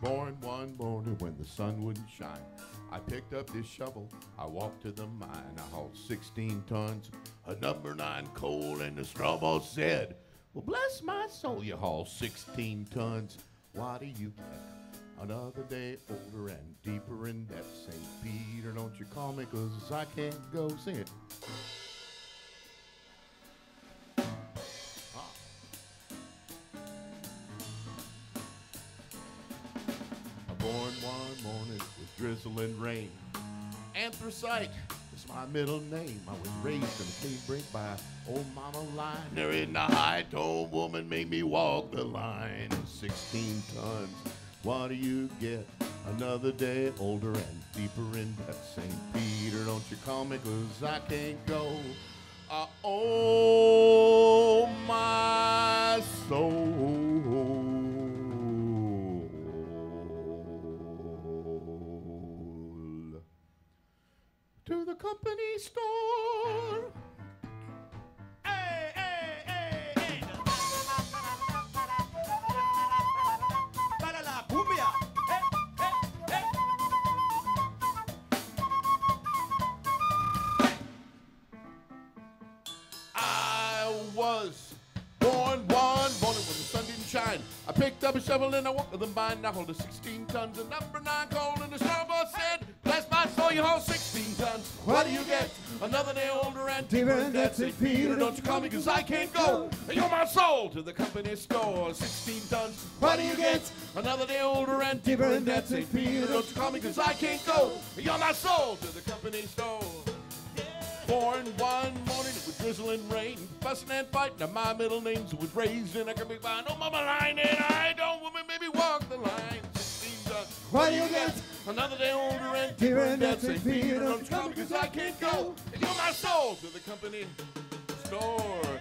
Born one morning when the sun wouldn't shine. I picked up this shovel, I walked to the mine. I hauled 16 tons of number 9 coal, and the straw boss said, well, bless my soul, you haul 16 tons. Why do you get another day older and deeper in that St. Peter? Don't you call me, 'cause I can't go. Sing it. Born one morning with drizzling rain. Anthracite is my middle name. I was raised in a cave break by old mama line. There in the high-tone woman made me walk the line. 16 tons, what do you get? Another day older and deeper in that St. Peter. Don't you call me, 'cause I can't go. Oh, my soul. To the company store. Hey, hey, hey, hey. Para la cumbia. Hey, hey, hey. I was born one morning when the sun didn't shine. I picked up a shovel and I walked to the mine. I hauled 16 tons of number 9 coal, and the straw boss said, bless my soul, you haul 16 tons. What do you get? Another day older and deeper in that St. Peter. Don't you call me, 'cause I can't go. You're my soul to the company store. 16 tons. What do you get? Another day older and deeper in that St. Peter. Don't you call me, 'cause I can't go. You're my soul to the company store. Born one morning with drizzling rain, fussing and fighting, and my middle name was raised in a big line. Oh, mama line, and I don't woman maybe walk the line. 16 tons. What do you get? Another day older and deeper in that St. Peter. Don't you call me, 'cause I can't go. And you're my soul to the company store.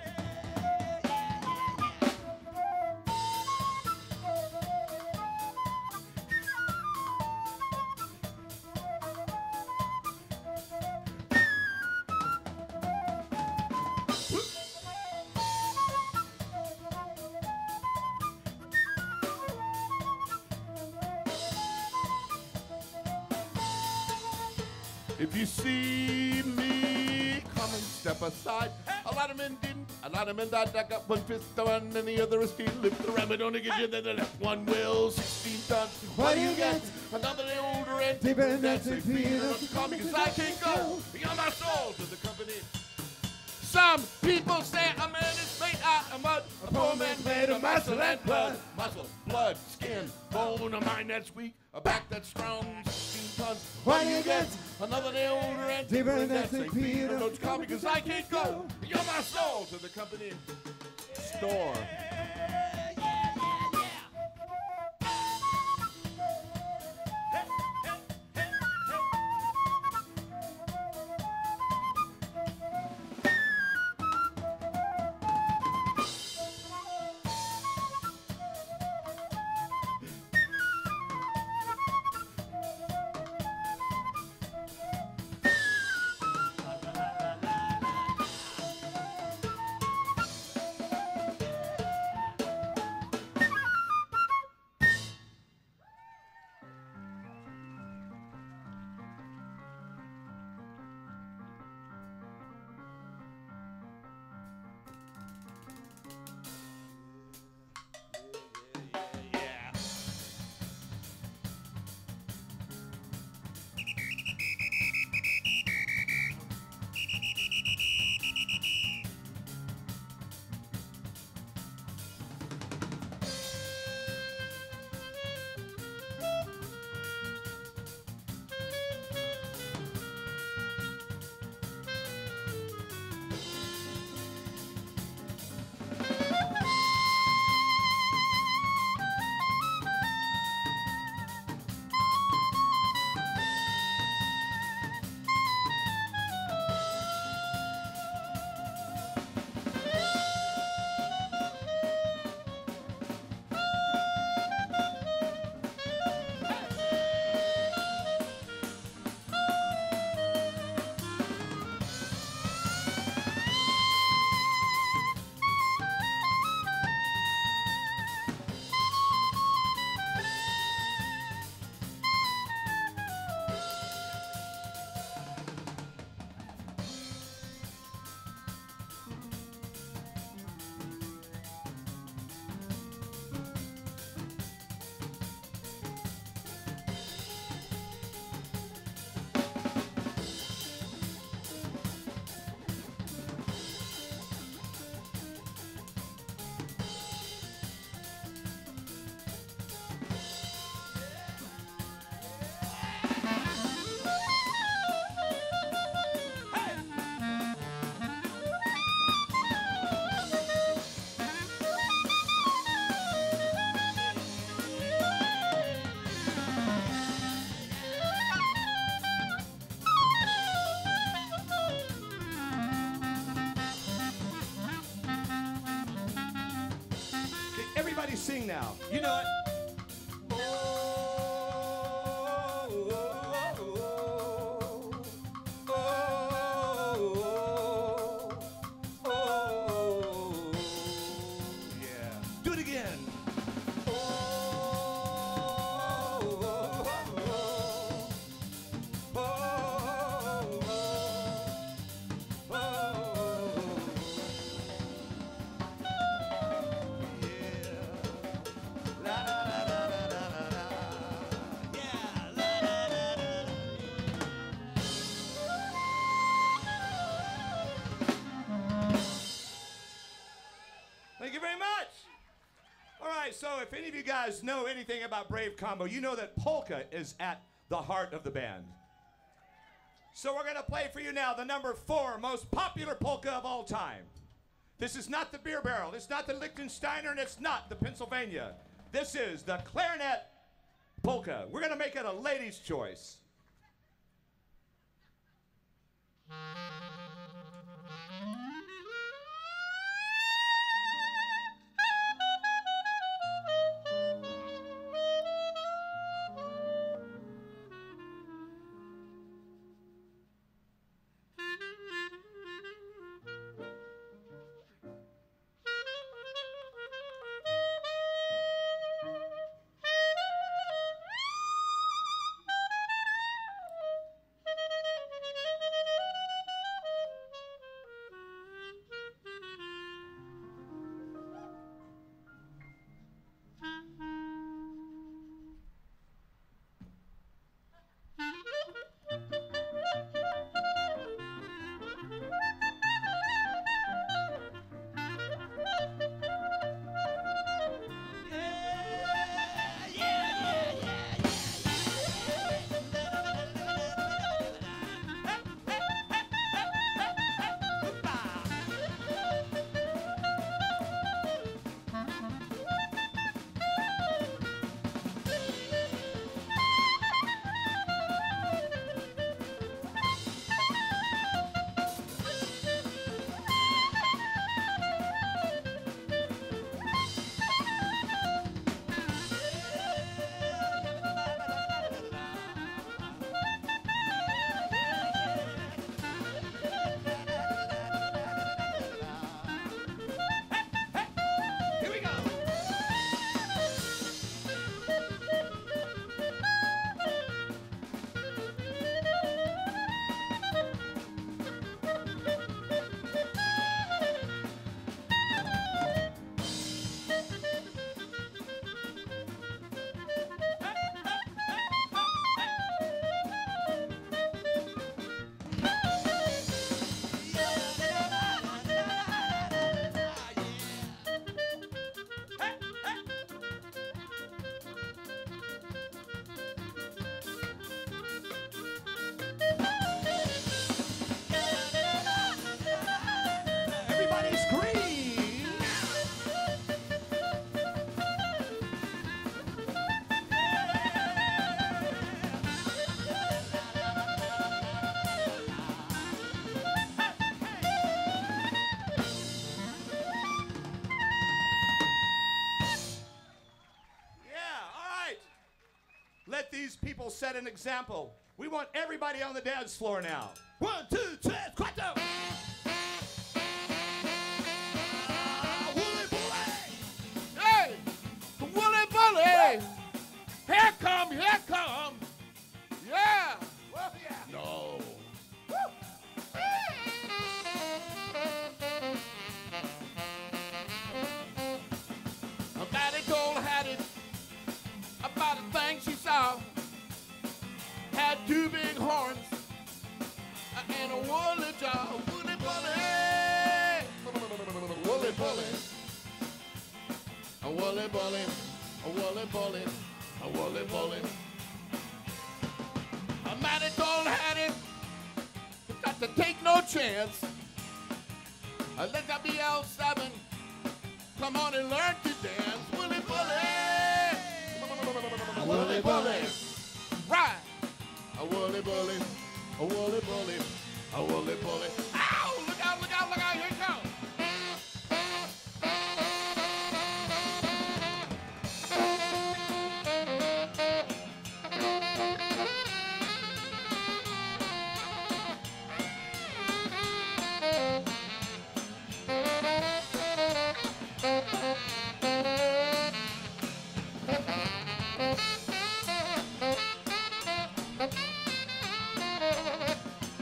If you see me coming, step aside. A lot of men didn't. A lot of men died. I got one fist on and the other is still lift the rabbit on to get you. Then the left one will. 16 tons. What do you get? Another day older and deeper in that St. Peter. Don't you call me, 'cause I can't go. You're my soul to the company. Some people say a man is made out of mud. A poor man made of muscle and blood. Muscle, blood, skin, bone. A mind that's weak, a back that's strong. 16 tons. What do you get? Another day older and deeper in that St. Peter. Don't you call me, 'cause I can't go. You're my soul to the company store. sing now. You know it. Thank you very much. All right, so if any of you guys know anything about Brave Combo, you know that polka is at the heart of the band. So we're going to play for you now the number 4 most popular polka of all time. This is not the Beer Barrel, it's not the Liechtensteiner, and it's not the Pennsylvania. This is the Clarinet Polka. We're going to make it a lady's choice. Let these people set an example. We want everybody on the dance floor now. 1, 2, 3, 4. Wooly bully! Hey! Wooly bully! Here come, here come! Yeah! Well, yeah. No. A matty girl had it about a thing she saw. Had 2 big horns and a woolly jaw. Woolly bully! Woolly bully! A woolly bully! A woolly bully! A woolly bully! A matty girl had it. Got to take no chance. Let that be L7. Come on and learn to dance. Woolly bully! A woolly bully! Right! A woolly bully! A woolly bully! A woolly bully! Ow! Look out! Look out! Look out! Here it comes!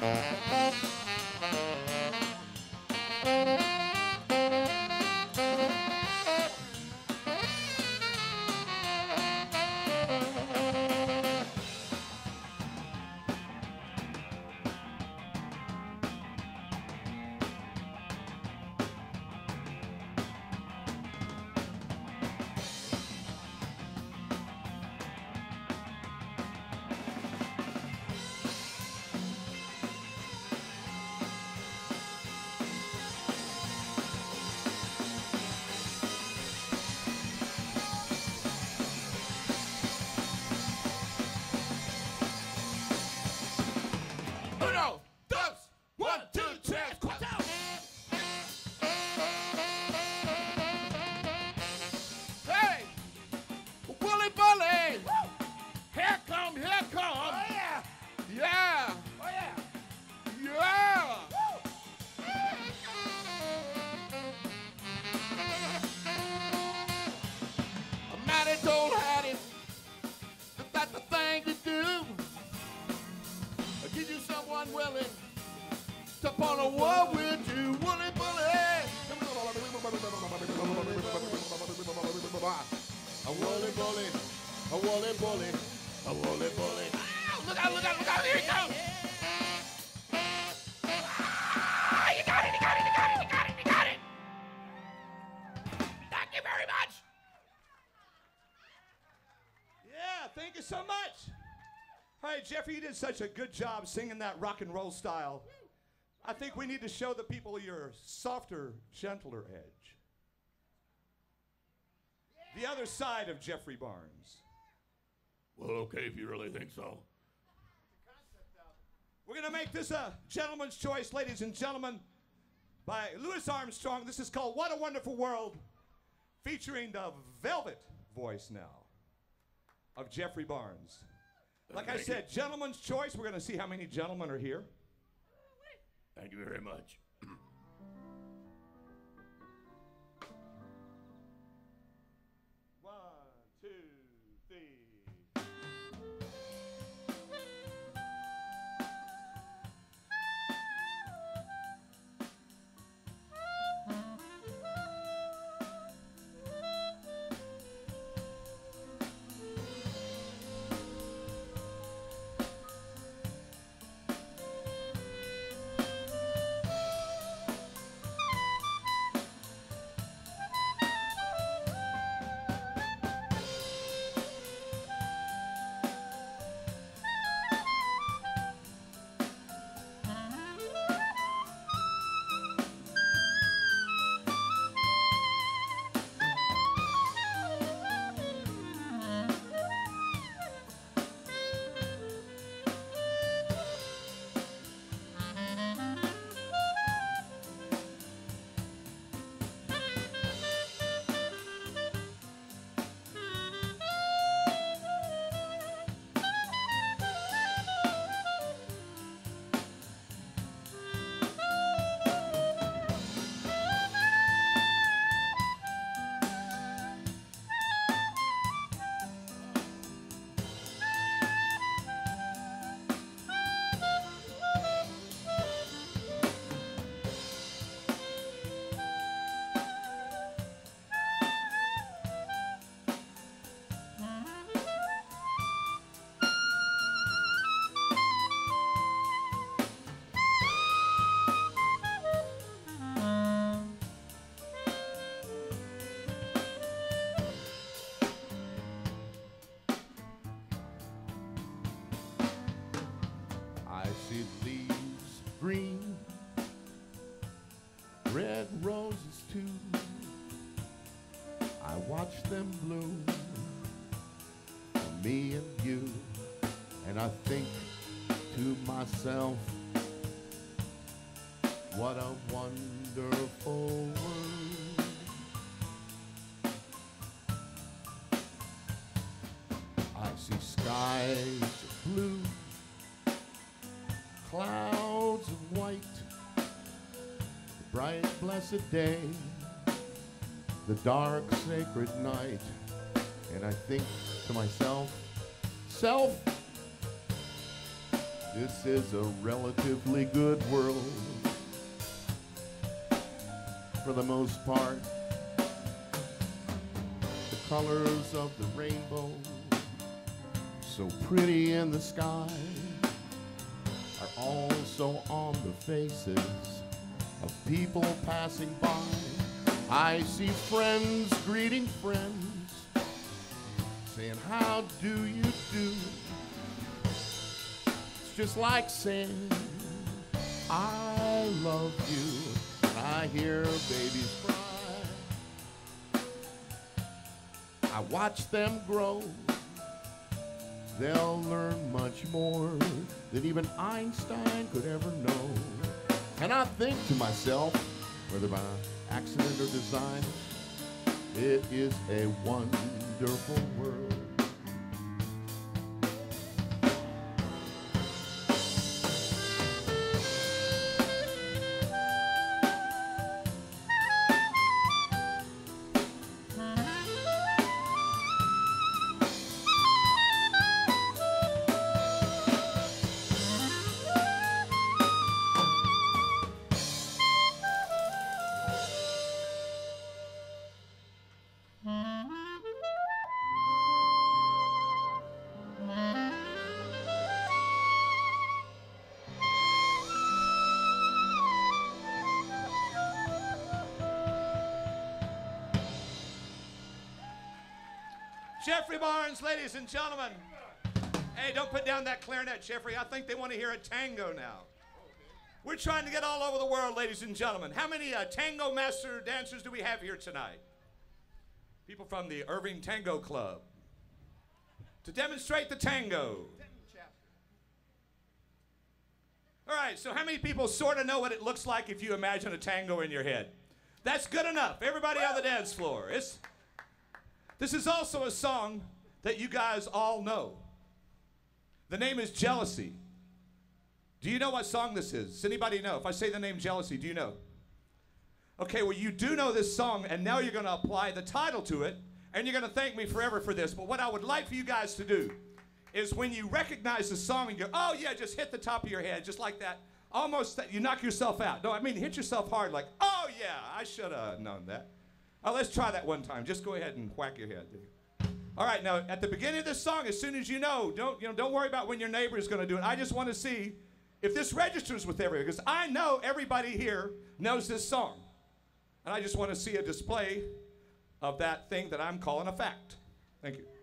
Uno, dos, 1, 2, 3, 4. Hey, Willie Bully. Here come, here come. Oh, yeah. Yeah, Oh, yeah. yeah. Matty told Hattie that that's the thing to do. Give you someone willing to pull a war with you. Willie Bully. A Willie Bully. A Willie Bully. A Willie Bully. Ow, look out, look out, look out. Here he comes. Ah, you got it, you got it, you got it, you got it, you got it. Thank you very much. Yeah, thank you so much. All right, Jeffrey, you did such a good job singing that rock and roll style. I think we need to show the people your softer, gentler edge. The other side of Jeffrey Barnes. Well, okay, if you really think so. We're going to make this a gentleman's choice, ladies and gentlemen, by Louis Armstrong. This is called What a Wonderful World, featuring the velvet voice now of Jeffrey Barnes. Like I said, gentleman's choice. We're going to see how many gentlemen are here. Thank you very much. One, two, three. See leaves green, red roses too. I watch them bloom for me and you, and I think to myself, what a wonderful world. I see skies of blue, clouds of white, the bright blessed day, the dark sacred night, and I think to myself, self, This is a relatively good world for the most part. The colors of the rainbow, so pretty in the sky, are also on the faces of people passing by. I see friends greeting friends, saying, how do you do? It's just like saying, I love you. And I hear babies cry. I watch them grow. They'll learn much more than even Einstein could ever know. And I think to myself, whether by accident or design, it is a wonderful world. Jeffrey Barnes, ladies and gentlemen. Hey, don't put down that clarinet, Jeffrey. I think they want to hear a tango now. We're trying to get all over the world, ladies and gentlemen. How many tango master dancers do we have here tonight? People from the Irving Tango Club. To demonstrate the tango. All right, so how many people sort of know what it looks like if you imagine a tango in your head? That's good enough. Everybody on the dance floor. This is also a song that you guys all know. The name is Jealousy. Do you know what song this is? Does anybody know? If I say the name Jealousy, do you know? Okay, well, you do know this song, and now you're going to apply the title to it, and you're going to thank me forever for this. But what I would like for you guys to do is when you recognize the song and you go, oh, yeah, just hit the top of your head, just like that. Almost, you knock yourself out. No, I mean, hit yourself hard like, oh, yeah, I should have known that. Let's try that one time. Just go ahead and whack your head. All right, now, at the beginning of this song, as soon as you know, don't worry about when your neighbor is going to do it. I just want to see if this registers with everybody, because I know everybody here knows this song. And I just want to see a display of that thing that I'm calling a fact. Thank you.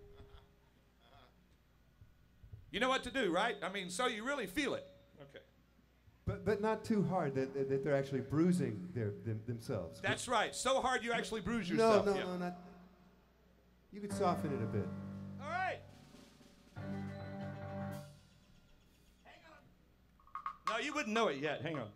You know what to do, right? I mean, so you really feel it. Okay. But not too hard that they're actually bruising themselves. That's right. So hard you actually bruise yourself. No, not. You could soften it a bit. All right. Hang on. No, you wouldn't know it yet. Hang on.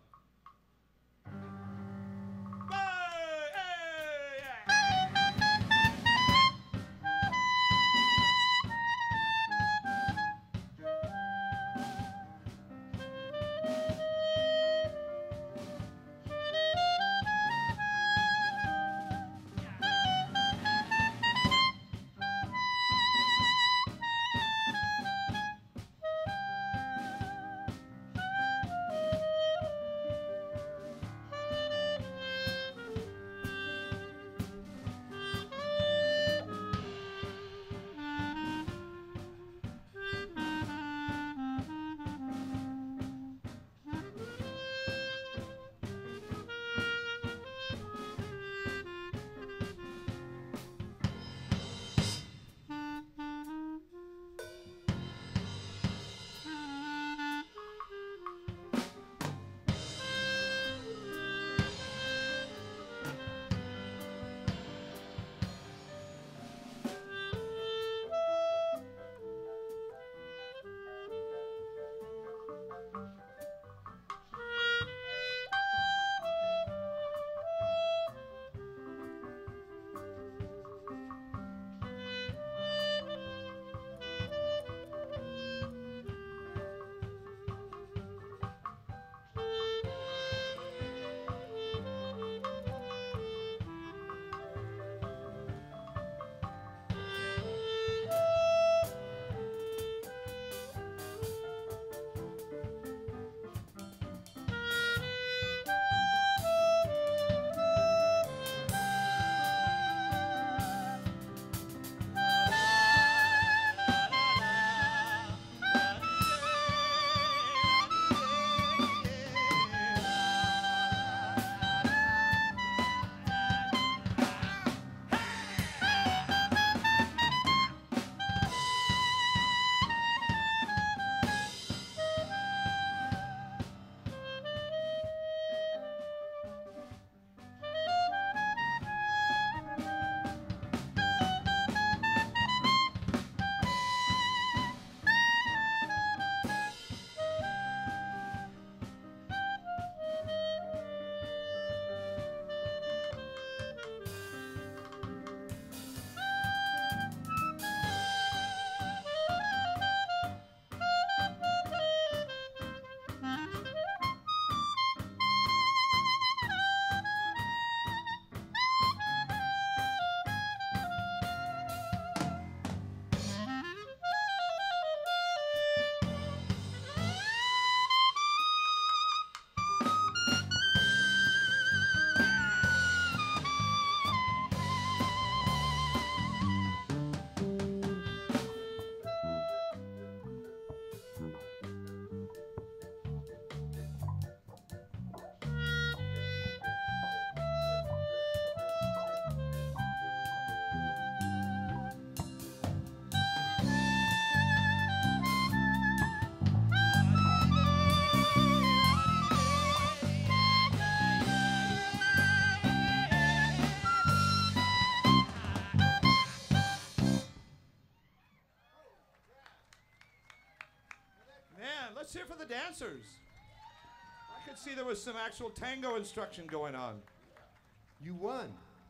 Let's hear for the dancers. I could see there was some actual tango instruction going on. You won.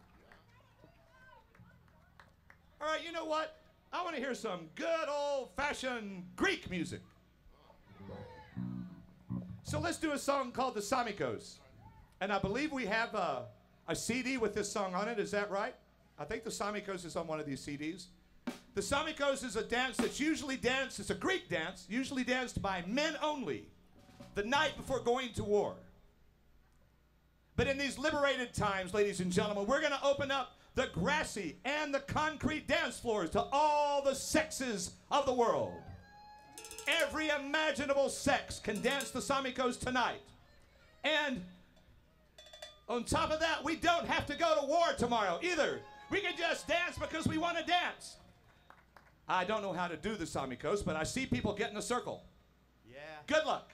All right, you know what? I want to hear some good old-fashioned Greek music. So let's do a song called the Samikos. And I believe we have a CD with this song on it. Is that right? I think the Samikos is on one of these CDs. The Samikos is a dance that's usually danced, it's a Greek dance, usually danced by men only, the night before going to war. But in these liberated times, ladies and gentlemen, we're going to open up the grassy and the concrete dance floors to all the sexes of the world. Every imaginable sex can dance the Samikos tonight. And on top of that, we don't have to go to war tomorrow either. We can just dance because we want to dance. I don't know how to do the Samikos, but I see people get in a circle. Yeah. Good luck.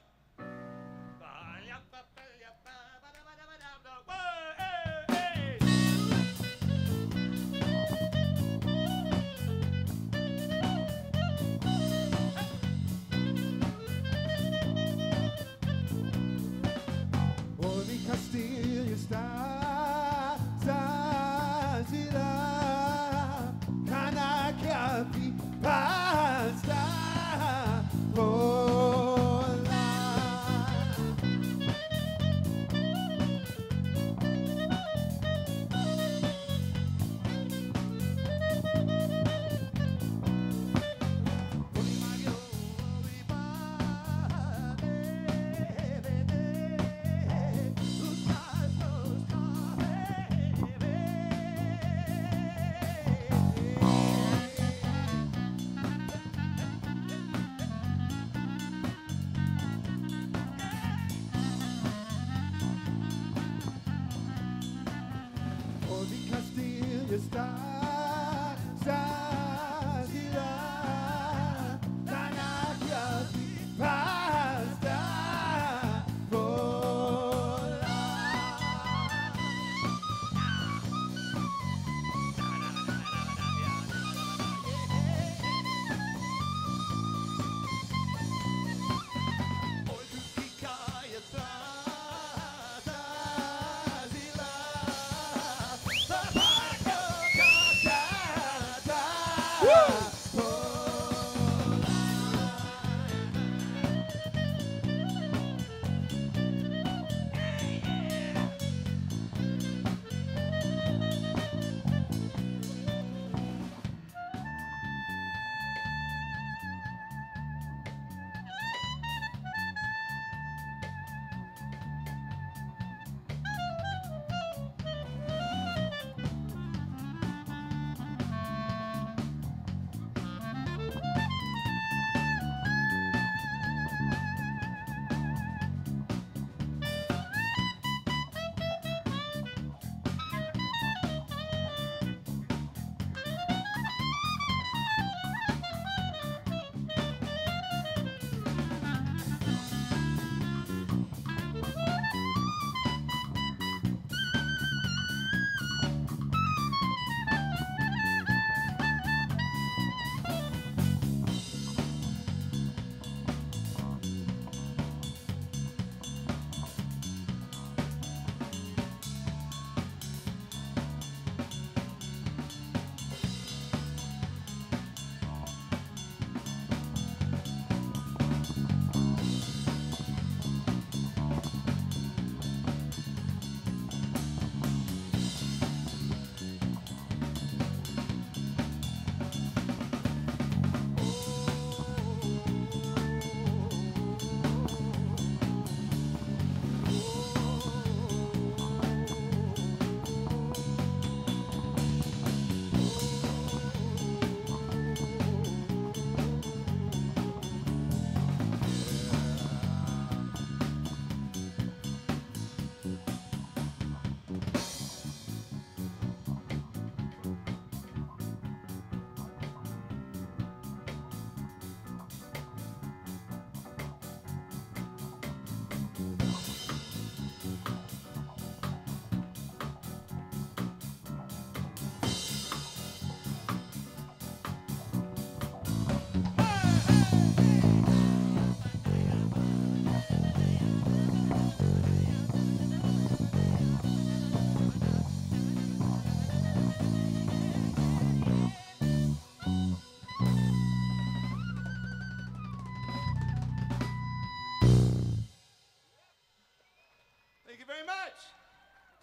Basta, oh, la.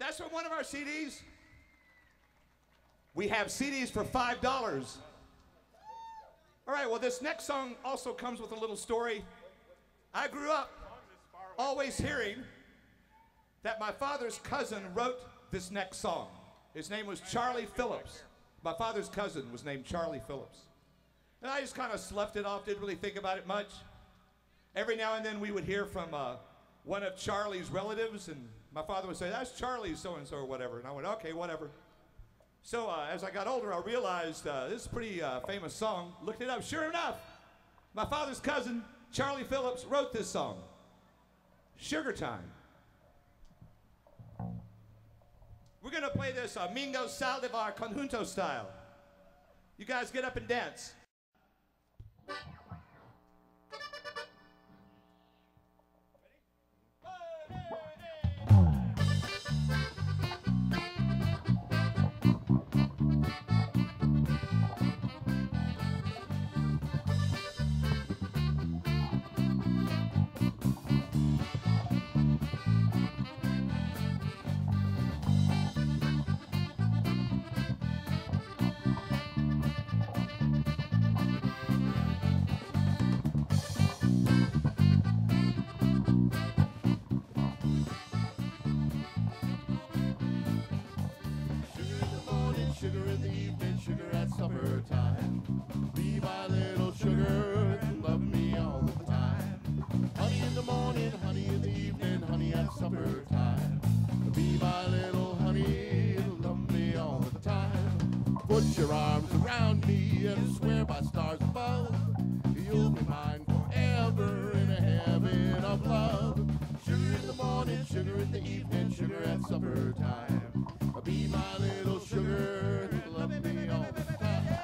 That's from one of our CDs. We have CDs for $5. All right, well, this next song also comes with a little story. I grew up always hearing that my father's cousin wrote this next song. His name was Charlie Phillips. My father's cousin was named Charlie Phillips. And I just kind of sloughed it off, didn't really think about it much. Every now and then we would hear from one of Charlie's relatives, and my father would say, that's Charlie so-and-so or whatever. And I went, okay, whatever. So as I got older, I realized this is a pretty famous song. Looked it up. Sure enough, my father's cousin, Charlie Phillips, wrote this song, Sugar Time. We're going to play this Mingo Saldivar Conjunto style. You guys get up and dance. Sugar in the evening, sugar at supper time. Be my little sugar and love me all the time. Honey in the morning, honey in the evening, honey at supper time. Be my little honey and love me all the time. Put your arms around me and swear by stars above, you'll be mine forever in a heaven of love. Sugar in the morning, sugar in the evening, sugar at supper time. Be my little sugar and love me all the time.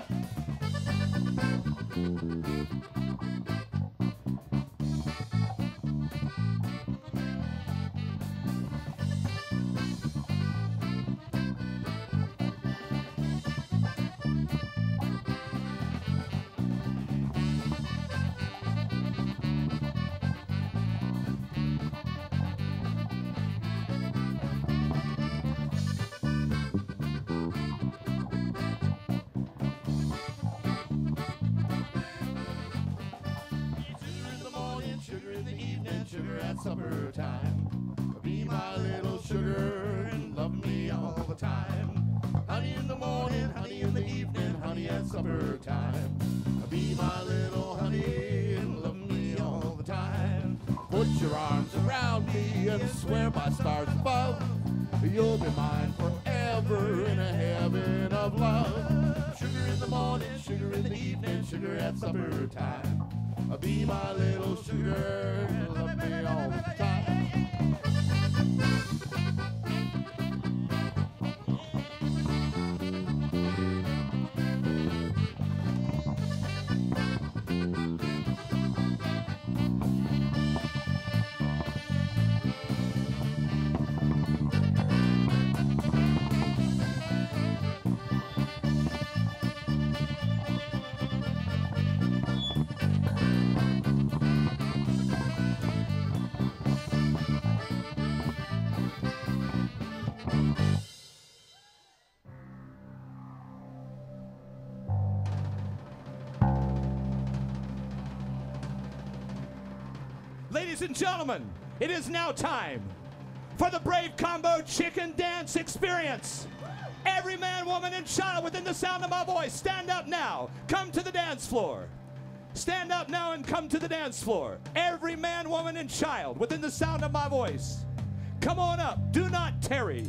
Sugar at supper time. Be my little sugar and love me all the time. Honey in the morning, honey in the evening, honey at supper time. Be my little honey and love me all the time. Put your arms around me and swear by stars above, you'll be mine forever in a heaven of love. Sugar in the morning, sugar in the evening, sugar at supper time. Be my little sugar and love me all the time. Ladies and gentlemen, it is now time for the Brave Combo Chicken Dance Experience. Every man, woman, and child within the sound of my voice, stand up now. Come to the dance floor. Stand up now and come to the dance floor. Every man, woman, and child within the sound of my voice, come on up. Do not tarry.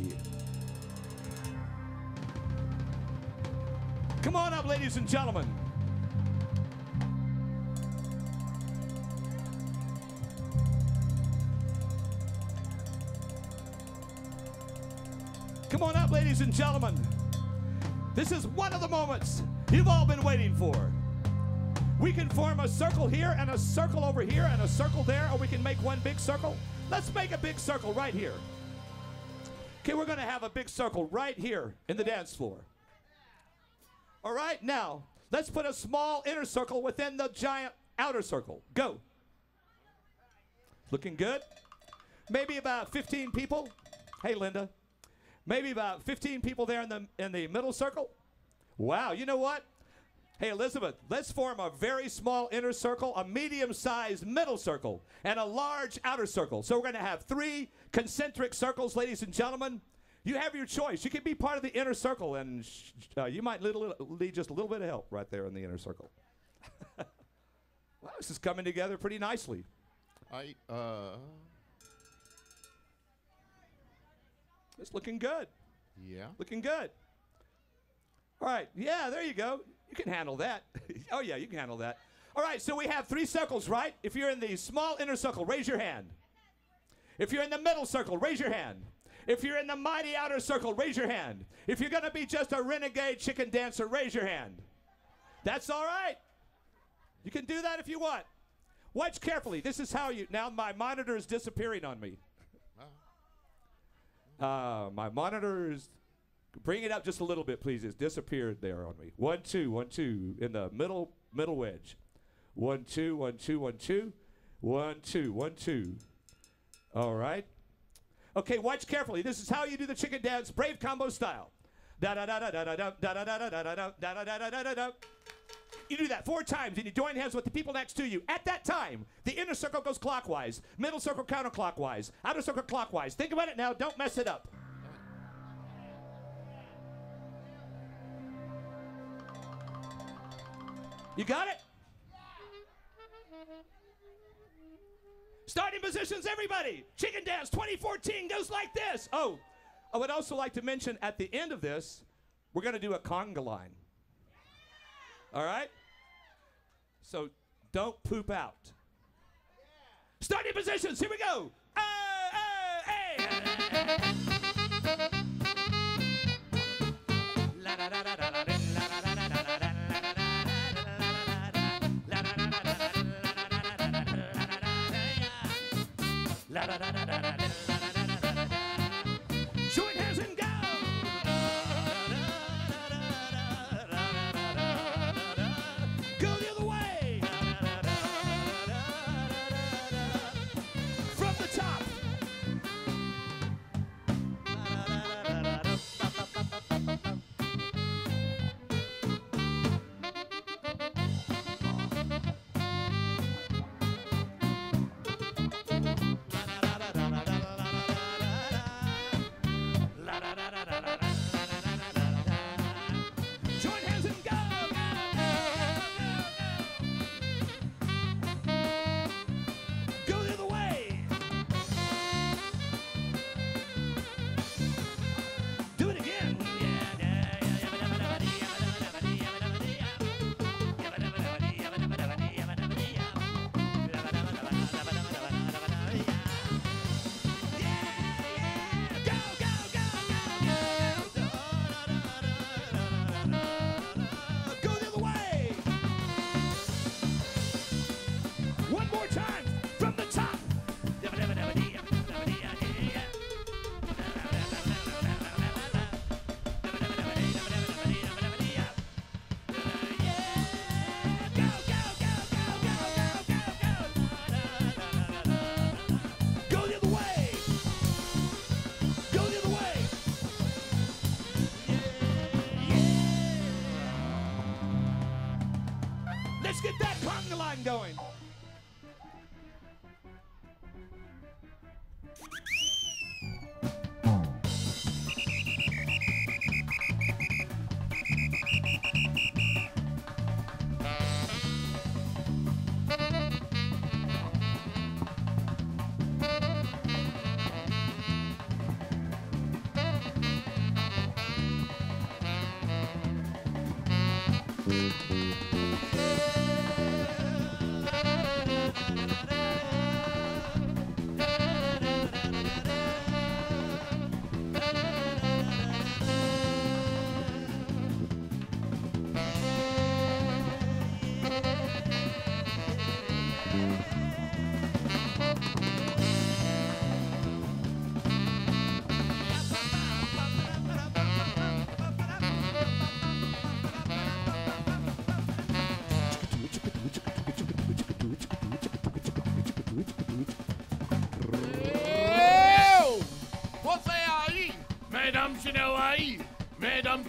Come on up, ladies and gentlemen. Come on up, ladies and gentlemen. This is one of the moments you've all been waiting for. We can form a circle here and a circle over here and a circle there, or we can make one big circle. Let's make a big circle right here. Okay, we're going to have a big circle right here in the dance floor. All right, now, let's put a small inner circle within the giant outer circle. Go. Looking good? Maybe about 15 people. Hey, Linda. Maybe about 15 people there in the middle circle? Wow, you know what? Hey, Elizabeth, let's form a very small inner circle, a medium-sized middle circle, and a large outer circle. So we're going to have 3 concentric circles, ladies and gentlemen. You have your choice. You can be part of the inner circle, and you might need just a little bit of help right there in the inner circle. Wow, this is coming together pretty nicely. It's looking good. Yeah. Looking good. All right. Yeah, there you go. You can handle that. Oh, yeah, you can handle that. All right, so we have 3 circles, right? If you're in the small inner circle, raise your hand. If you're in the middle circle, raise your hand. If you're in the mighty outer circle, raise your hand. If you're going to be just a renegade chicken dancer, raise your hand. That's all right. You can do that if you want. Watch carefully. This is how you... Now my monitor is disappearing on me. My monitor is... Bring it up just a little bit, please. It's disappeared there on me. 1, 2, 1, 2 in the middle wedge. 1, 2, 1, 2, 1, 2. 1, 2, 1, 2. All right. Okay, watch carefully. This is how you do the chicken dance, Brave Combo style. You do that 4 times, and you join hands with the people next to you. At that time, the inner circle goes clockwise, middle circle counterclockwise, outer circle clockwise. Think about it now. Don't mess it up. You got it? Starting positions, everybody. Chicken Dance 2014 goes like this. Oh, I would also like to mention at the end of this, we're going to do a conga line. All right? So don't poop out. Starting positions, here we go. Join hands and go. Go the other way. From the top. Join hands and go. Go the other way. Do it again. Go the other way. One more time from the top. Go the other way. Go the other way. Let's get that conga line going.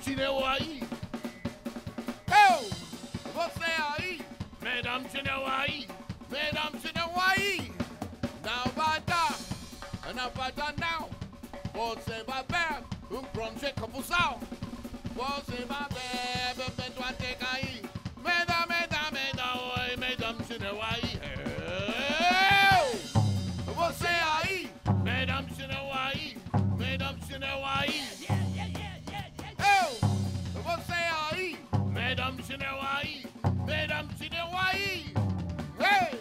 Chinewai. Oh, você aí, Madame Chinewai, Madame Chinewai. Não vai dar não. Você vai ver grande confusão. Você vai ver, bebê, tu vai ter que cair. Oi, Madame Chinewai. Você aí, Madame Chinewai, Madame Chinewai. Você aí, Madame Chinewai, Madame Chinewai. Hey!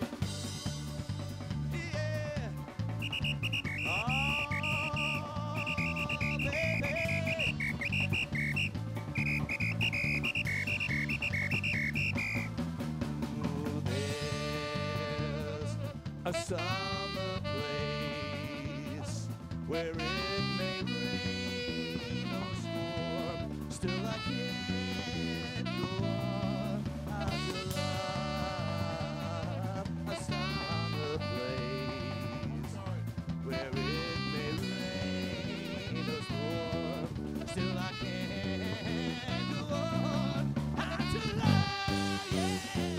Yeah. Oh, baby. Oh, there's a summer place where it may rain or storm. Still I can't go on. I love a summer place where it may rain or storm. Still I can't go on. I love, yeah.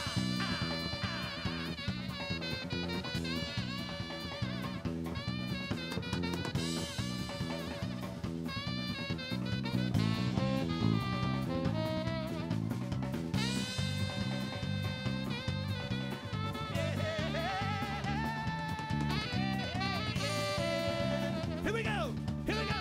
Here we go! Here we go!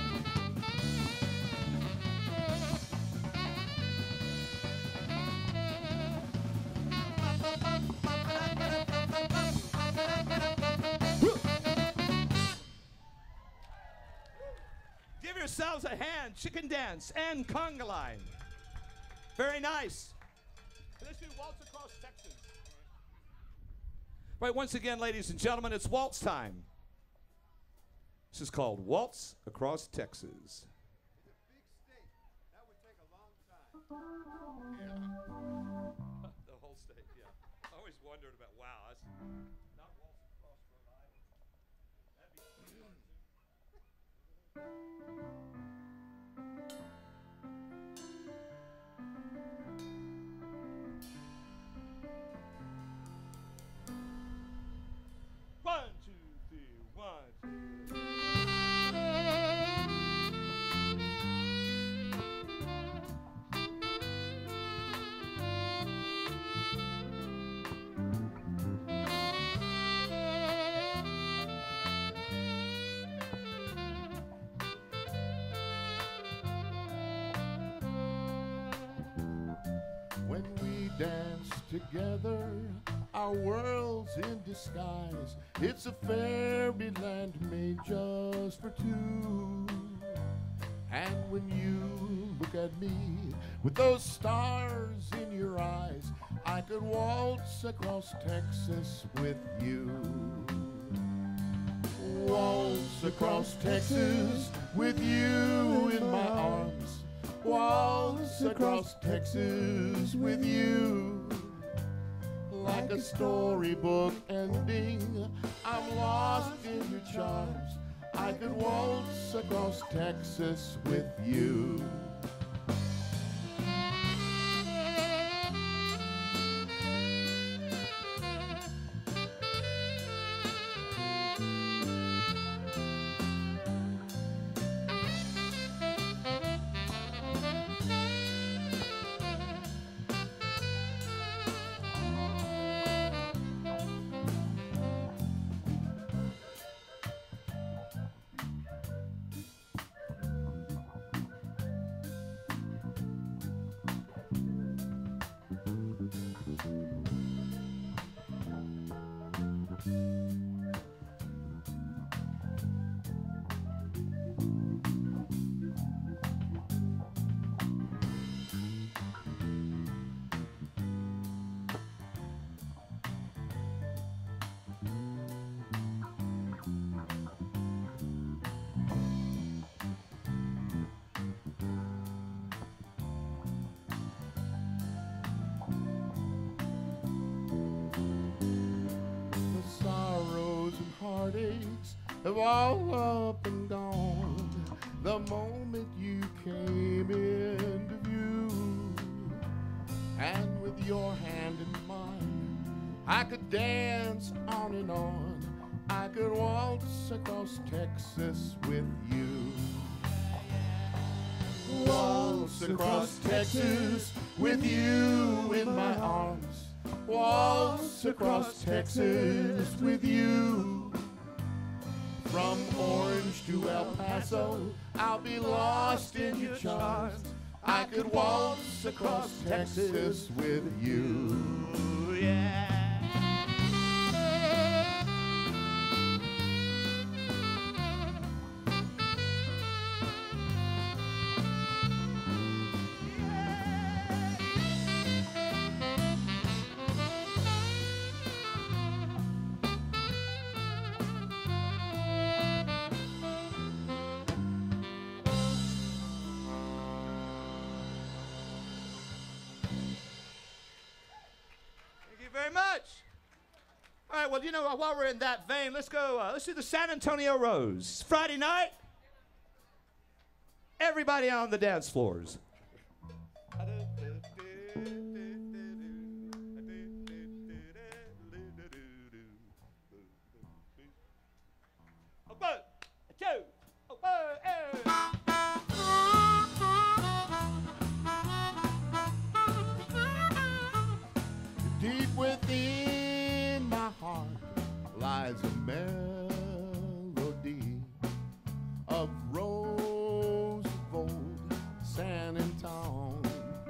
Give yourselves a hand, chicken dance, and conga line. Very nice. Let's do Waltz Across Texas. Right, once again, ladies and gentlemen, it's waltz time. This is called Waltz Across Texas. It's a big state. That would take a long time. The whole state, yeah. I always wondered about, wow, that's not Waltz Across Rhode Island. That'd be pretty hard too. 1, 2, 3, 1, 2. When we dance together, our world's in disguise. It's a fairyland made just for two. And when you look at me with those stars in your eyes, I could waltz across Texas with you. Waltz across Texas with you in my arms. Waltz across Texas with you. Like a storybook ending, I'm lost in your charms. I could waltz across Texas with you. heartaches have all up and gone. the moment you came into view. And with your hand in mine, I could dance on and on. I could waltz across Texas with you. Waltz across Texas with you in my arms. Waltz across Texas with you. From Orange to El Paso, I'll be lost in your charms. I could waltz across Texas with you. Yeah. Very much. All right, well, you know, while we're in that vein, let's go, let's do the San Antonio Rose. Friday night, everybody on the dance floors. One, two, Deep within my heart lies a melody of rose of old San Antonio.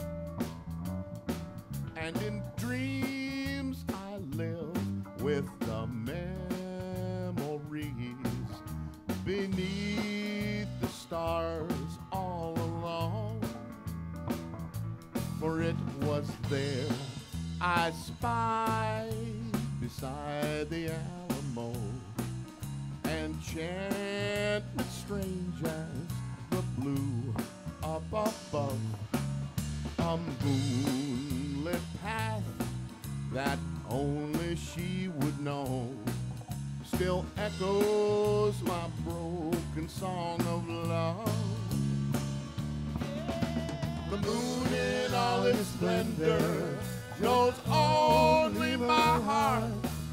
And in dreams I live with the memories beneath the stars all along. For it was there I spied beside the Alamo, enchantment strange as the blue up above, a moonlit path that only she would know, still echoes my broken song of love. The moon in all its splendor knows only my heart.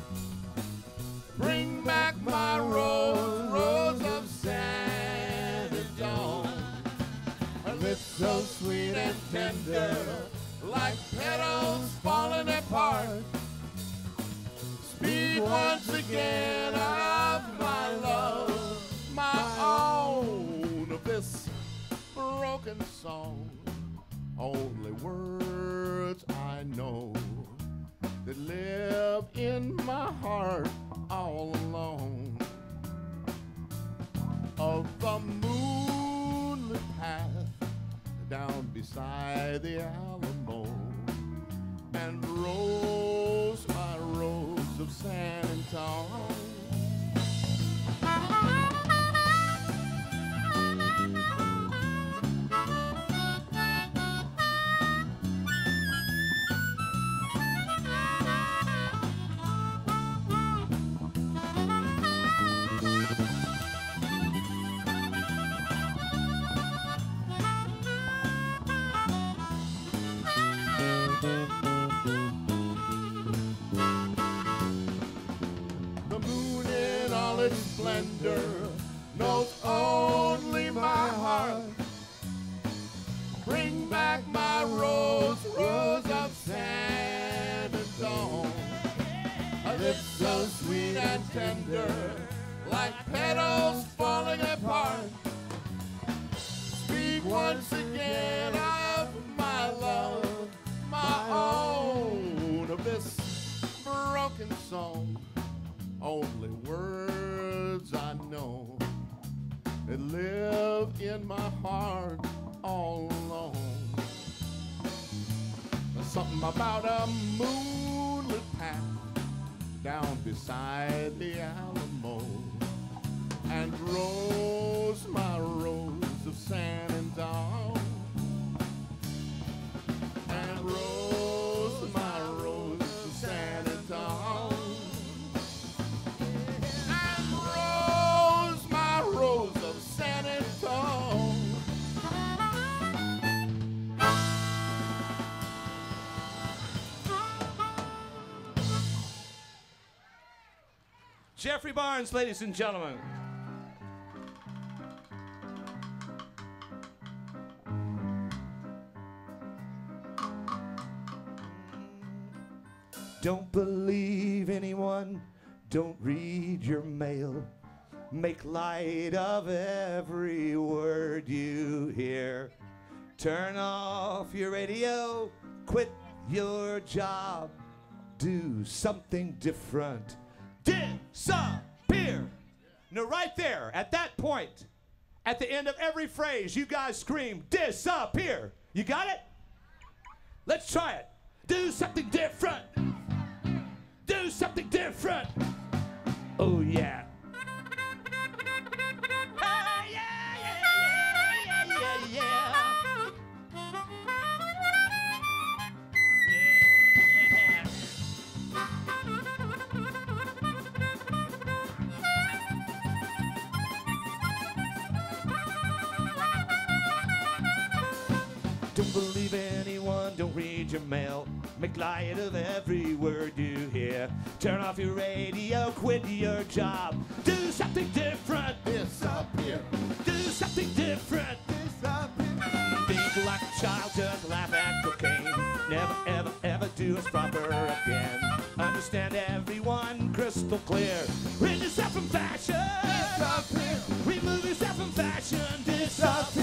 Bring back my rose, rose of San Antonio. Her lips so sweet and tender, like petals falling apart. Speak once again of my love, my own, of this broken song. Only words I know that live in my heart all alone. Of the moonlit path down beside the Alamo, and rose, my rose of San Antonio. Splendor knows only my heart. Bring back my rose, rose of San Antonio. Her lips so sweet and tender, like petals falling apart. Speak once again of my love, my own, of this broken song. Only words I know that live in my heart all alone. There's something about a moonlit path down beside the Alamo, and rose, my rose of San Antonio, and rose, my rose of San Antonio. Rose of San Antonio. Jeffrey Barnes, ladies and gentlemen. Don't believe anyone, don't read your mail. Make light of every word you hear. Turn off your radio, quit your job, do something different. Disappear. Now right there, at that point, at the end of every phrase, you guys scream, disappear. You got it? Let's try it. Do something different. Do something different. Oh yeah. Don't believe anyone, don't read your mail. Make light of every word you hear. Turn off your radio, quit your job. Do something different. Disappear. Do something different. Disappear. Think like a child, just laugh at cocaine. Never, ever, ever do us proper again. Understand everyone crystal clear. Rid yourself from fashion. Disappear. Remove yourself from fashion. Disappear.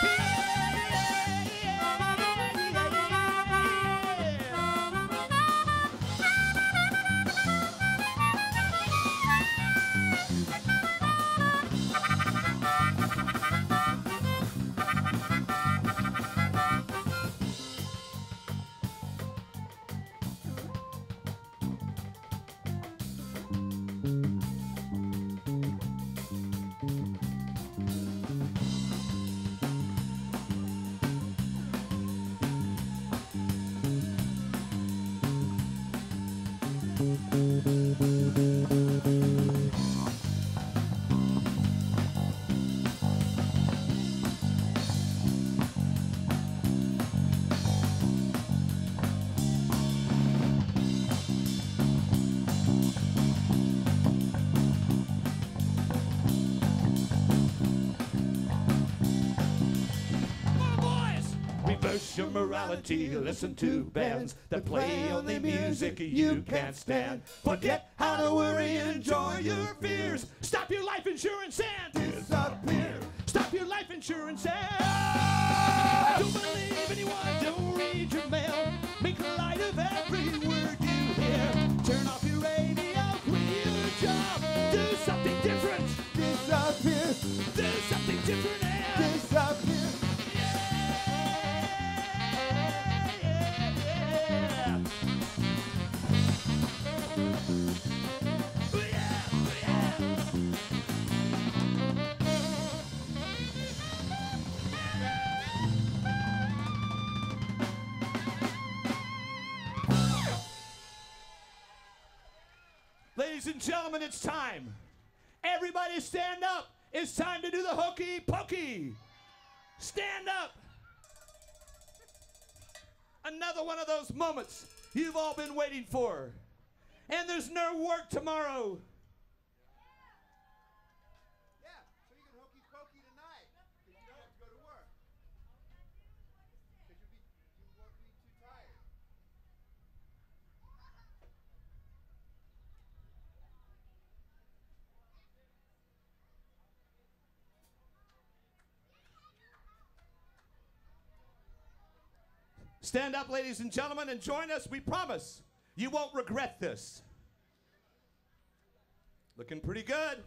Reverse your morality, listen to bands that play only music you can't stand. Forget how to worry, enjoy your fears. Stop your life insurance and disappear. Stop your life insurance and don't believe anyone, don't read your mail. Make light of every word you hear. Turn off your radio, quit your job. Do something different. Disappear. Do something different and Disappear. Ladies and gentlemen, it's time. Everybody stand up. It's time to do the hokey pokey. Stand up. Another one of those moments you've all been waiting for. And there's no work tomorrow. Yeah, so you can hokey pokey tonight. Because you don't have to go to work. Because you won't be too tired. Stand up, ladies and gentlemen, and join us. We promise you won't regret this. Looking pretty good.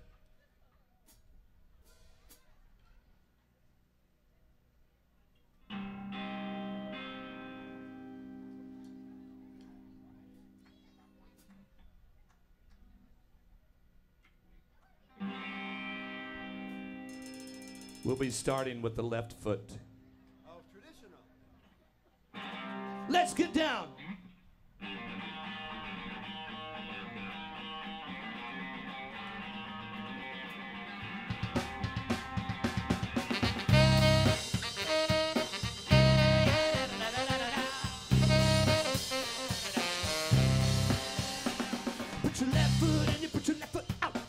We'll be starting with the left foot. Oh, traditional. Let's get down. Put your left foot in, you put your left foot out.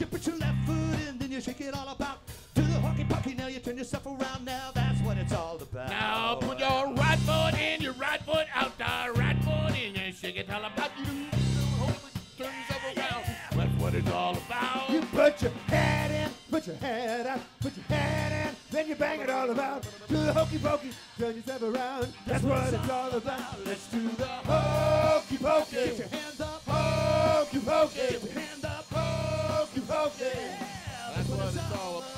you shake it all about. Do the honky punky now, you turn yourself around now. That's what it's all about. Now put your right foot in, your right foot out, the right foot in, and shake it all about. You turn yourself around. That's what it's all about. You put your head in, put your head out, put your head in, then you bang it all about. Do the hokey pokey, turn yourself around. That's what it's all about. Let's do the hokey pokey. Get your hands up. Hokey pokey. Get your hands up. Hokey pokey. That's what it's all about.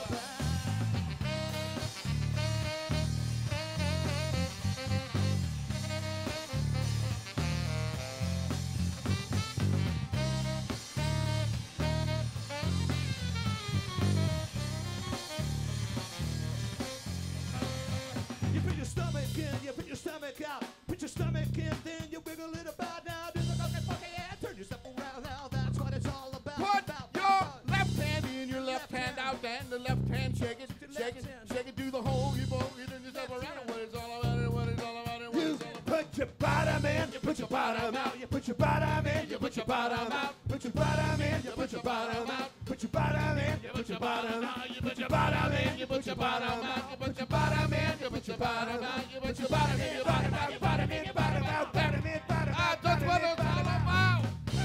You put your stomach in, you put your stomach out. Put your stomach in, then you wiggle it about now. Do the honky punky, yeah, turn yourself around now. That's what it's all about. Put your left hand in, your left hand out, and the left hand shake it, shake it, shake it. Do the whole, you turn yourself around. What it's all about, what it's all about, what You it's all about. put your bottom in, you put your bottom out, you put your bottom in, you put your bottom out, put your bottom in, you put your bottom out, put your bottom in, you put your bottom out, you put your bottom in, you put your bottom out, you put your bottom in, you put your bottom out, you put your bottom in, your bottom out, your bottom in, your bottom out, bottom in, bottom out. That's what it's all about.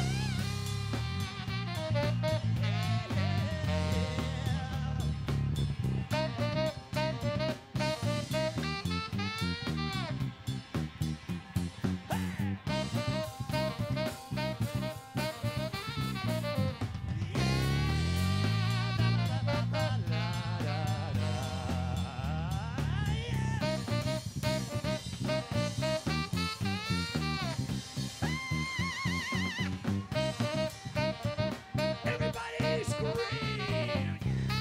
Everybody scream!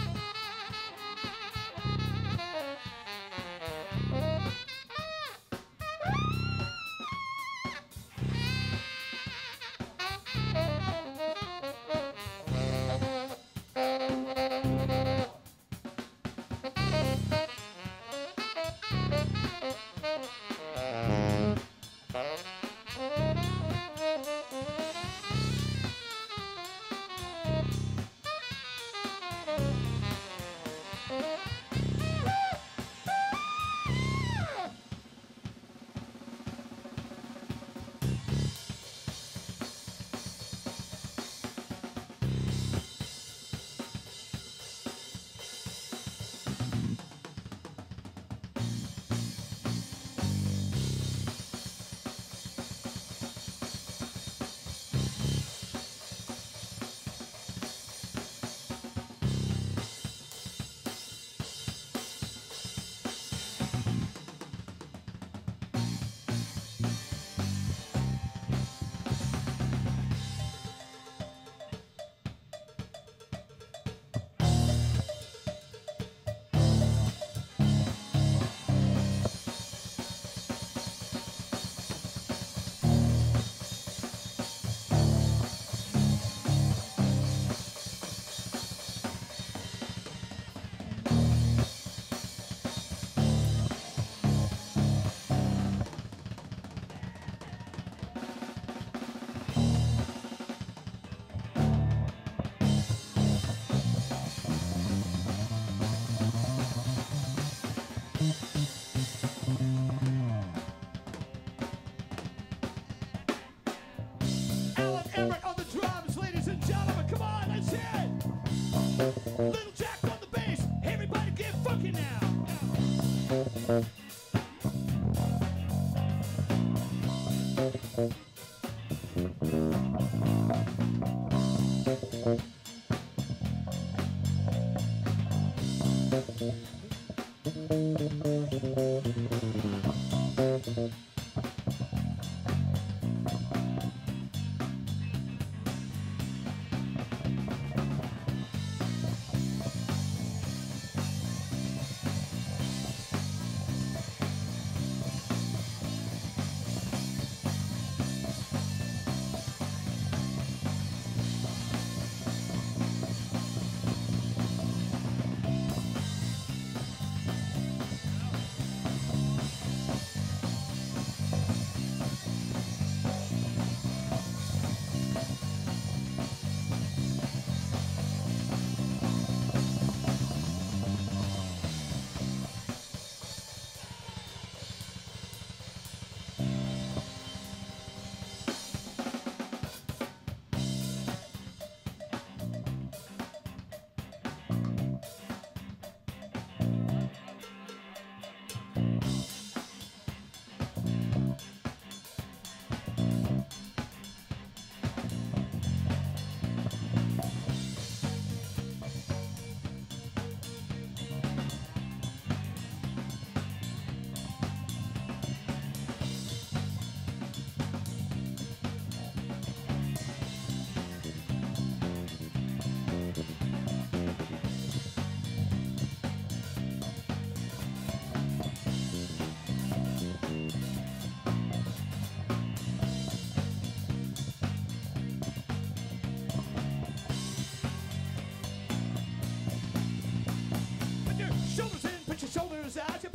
Alan Everett on the drums, ladies and gentlemen. Come on, let's hear it. Little Jack on the bass. Everybody get funky now.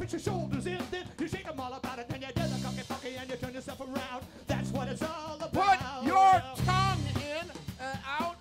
put your shoulders in, then you shake them all about it, then you do the cocky funky and you turn yourself around. That's what it's all about. Put your tongue in, out,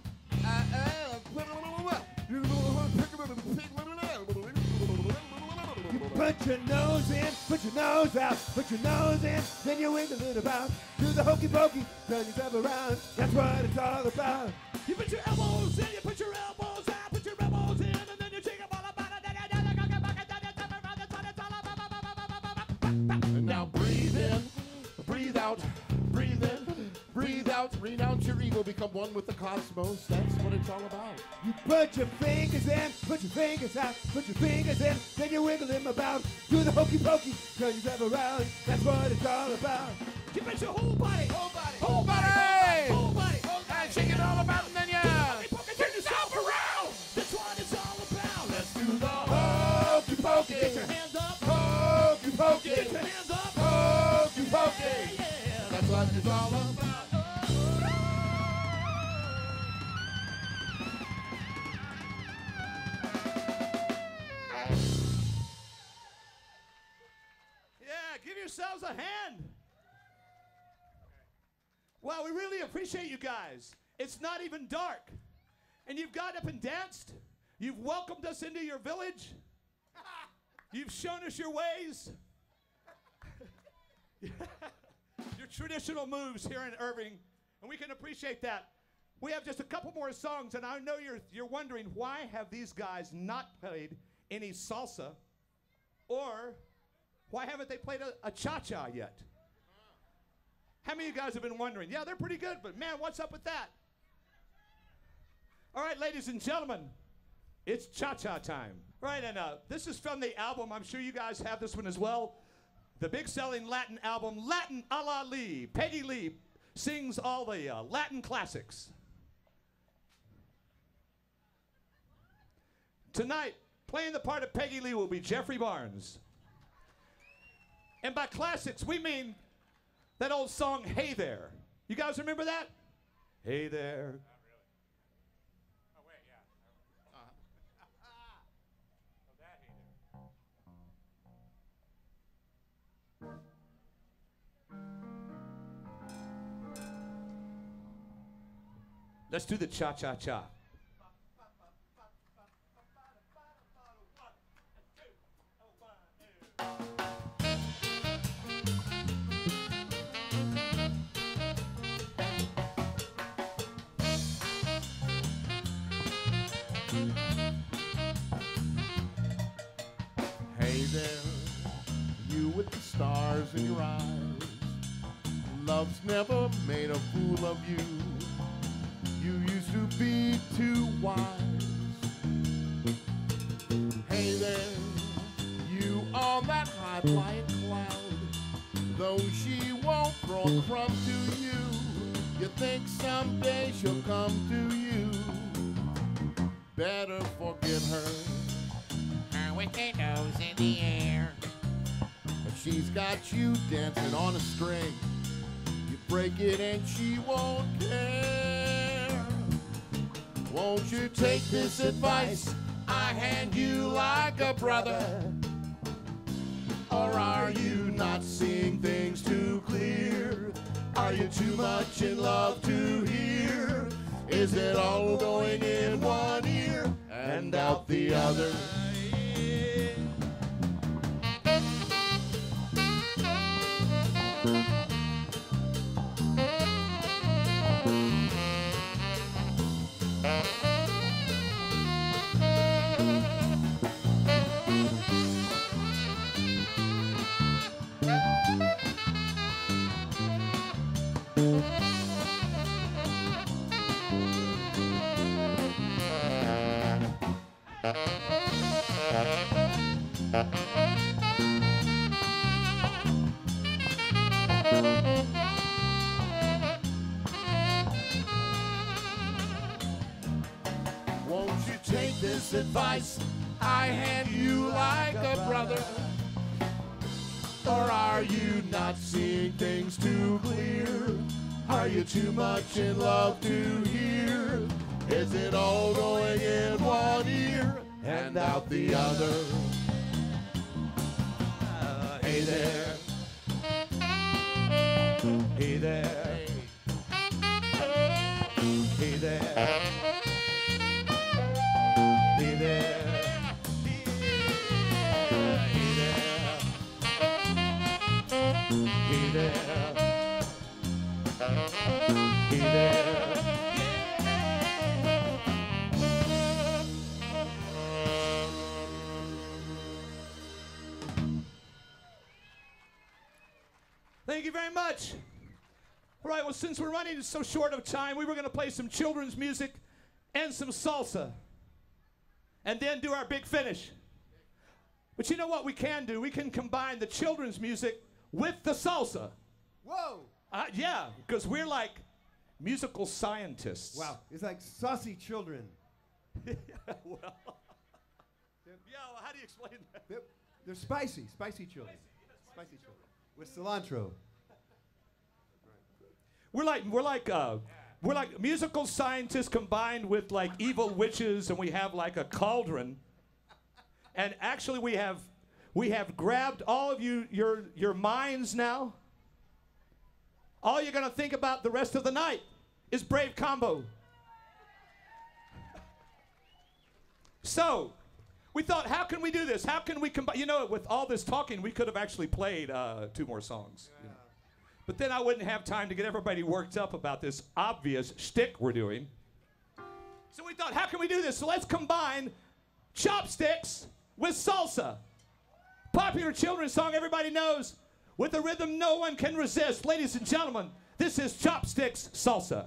put your nose in, put your nose out, put your nose in, then you wiggle it about. Do the hokey pokey, turn yourself around. That's what it's all about. You put your elbows in, you put your elbows out, put your elbows in, and then you shake them all about it, then you do the cocky funky, then you turn around. That's what it's all about. and now breathe in, breathe out, breathe in, breathe out, renounce your ego, become one with the cosmos. That's what it's all about. You put your fingers in, put your fingers out, put your fingers in, then you wiggle them about. Do the hokey pokey, turn yourself around. That's what it's all about. You put your whole body, Whole body, whole body, whole body, and shake it all about, and then you hokey pokey, turn yourself around. That's what it's all about. let's do the hokey pokey. Get your hands up, Hokey pokey. get your hands up. Hokey pokey. Yeah. That's what it's all about. Yeah, give yourselves a hand. Wow, we really appreciate you guys. It's not even dark. And you've got up and danced. You've welcomed us into your village. You've shown us your ways. Your traditional moves here in Irving. And we can appreciate that. We have just a couple more songs, and I know you're wondering, why have these guys not played any salsa? Or why haven't they played a cha-cha yet? How many of you guys have been wondering? Yeah, they're pretty good, but man, what's up with that? All right, ladies and gentlemen, it's cha-cha time. Right, and this is from the album. I'm sure you guys have this one as well. The big-selling Latin album, Latin a la Lee. Peggy Lee sings all the Latin classics. Tonight, playing the part of Peggy Lee will be Jeffrey Barnes. And by classics, we mean that old song, Hey There. You guys remember that? Hey there. Let's do the cha-cha-cha. Hey there, you with the stars in your eyes. Love's never made a fool of you. You used to be too wise. Hey there, you on that high-flying cloud. Though she won't throw a crumb to you, you think someday she'll come to you. Better forget her. Her with her nose in the air. If she's got you dancing on a string, you break it and she won't care. Won't you take this advice I hand you like a brother? Or are you not seeing things too clear? Are you too much in love to hear? Is it all going in one ear and out the other? Won't you take this advice I hand you like a brother? Or are you not seeing things too clear? Are you too much in love to hear? Is it all going in one ear and out the other? Thank you very much. All right, well, since we're running so short of time, we were going to play some children's music and some salsa, and then do our big finish. But you know what we can do? We can combine the children's music with the salsa. Whoa! Yeah, because we're like musical scientists. Wow, it's like saucy children. Well, how do you explain that? They're spicy children. Spicy children with cilantro. We're like musical scientists combined with like evil witches, and we have like a cauldron. And actually, we have grabbed all of your minds now. All you're gonna think about the rest of the night is Brave Combo. So, we thought, how can we do this? How can we combine? You know, with all this talking, we could have actually played 2 more songs. You know. But then I wouldn't have time to get everybody worked up about this obvious shtick we're doing. So we thought, how can we do this? So let's combine chopsticks with salsa. Popular children's song everybody knows, with a rhythm no one can resist. Ladies and gentlemen, this is Chopsticks Salsa.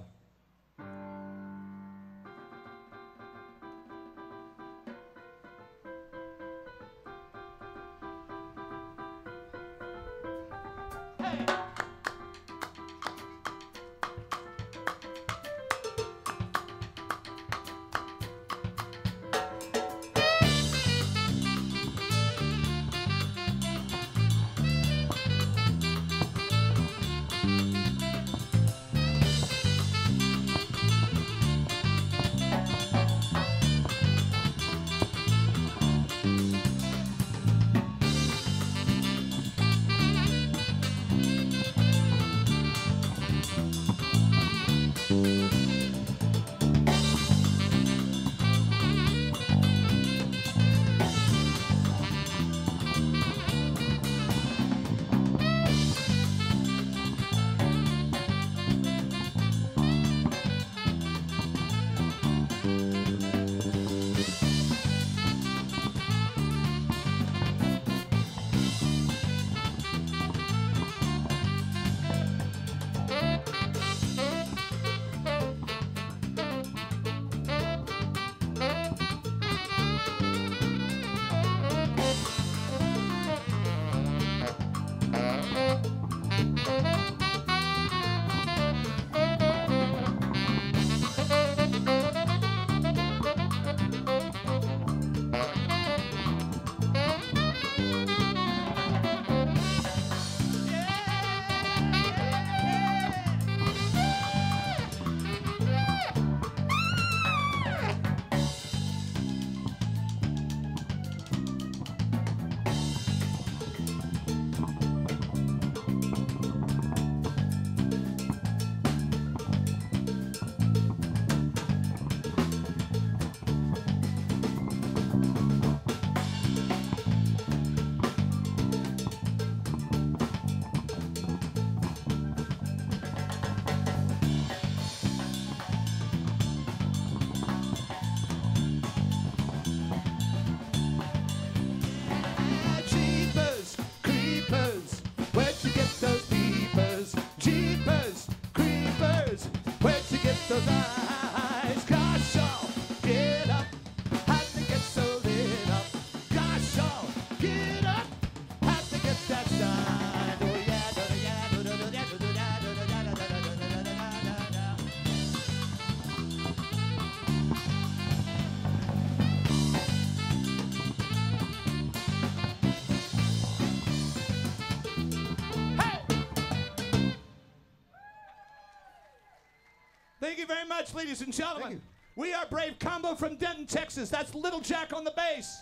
Thank you very much, ladies and gentlemen. We are Brave Combo from Denton, Texas. That's Little Jack on the bass.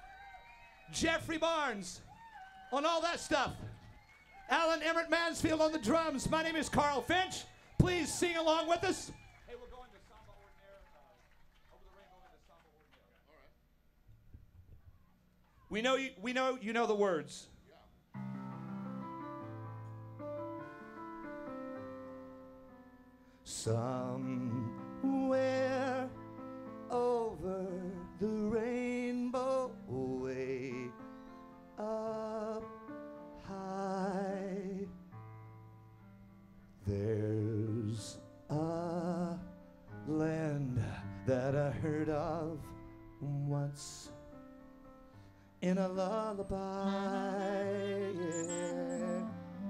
Jeffrey Barnes on all that stuff. Alan Emmert Mansfield on the drums. My name is Carl Finch. Please sing along with us. Hey, we're going to Samba Ordinaire. Over the rainbow into Samba Ordinaire. All right. You know the words. Somewhere over the rainbow, way up high, once in a lullaby, yeah.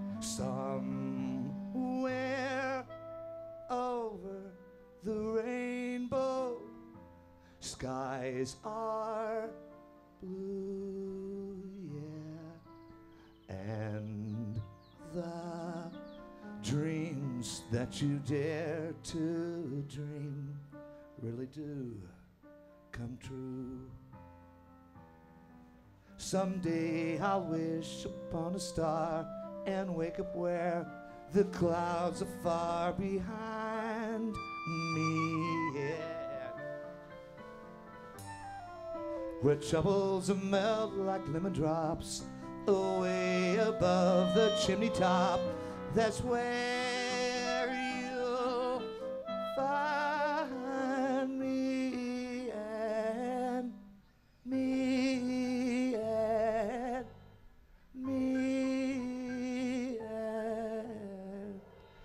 Somewhere over the rainbow, skies are blue, yeah. And the dreams that you dare to dream really do come true. Someday I'll wish upon a star and wake up where the clouds are far behind me, yeah. Where troubles will melt like lemon drops away above the chimney top. That's where you'll find me and me and me and